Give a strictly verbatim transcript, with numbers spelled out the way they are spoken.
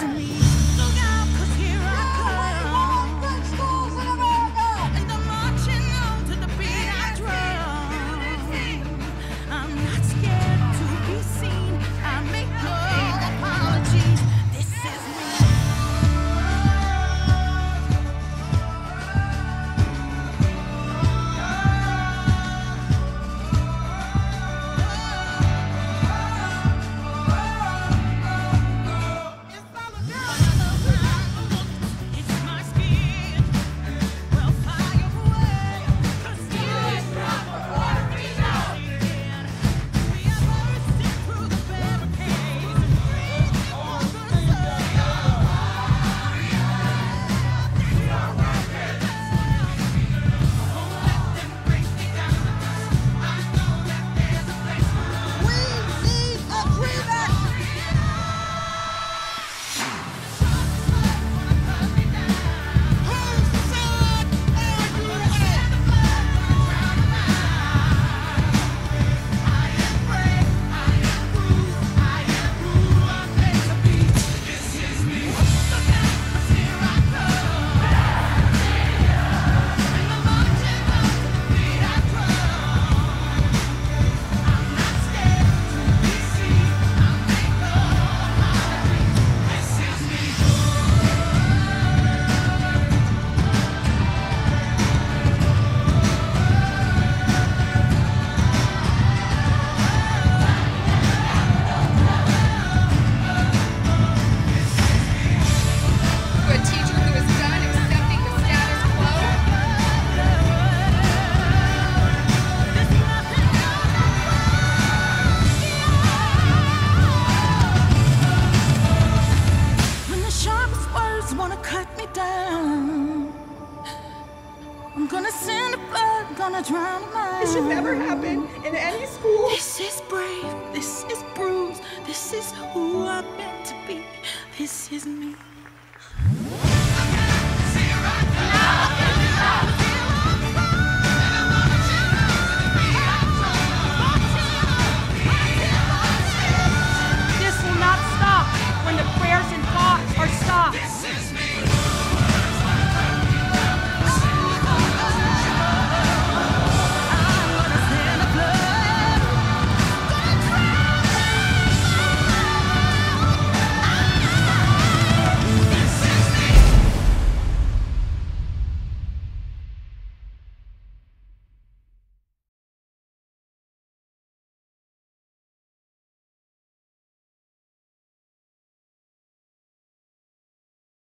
me. Look out, 'cause here I come. And I'm marching on to the beat I drum. I'm not scared to be seen. I make no apologies. This is me. Wanna cut me down. I'm gonna send the blood, gonna drown them out. It should never happen in any school. This is brave, this is bruised, this is who I'm meant to be. This is me.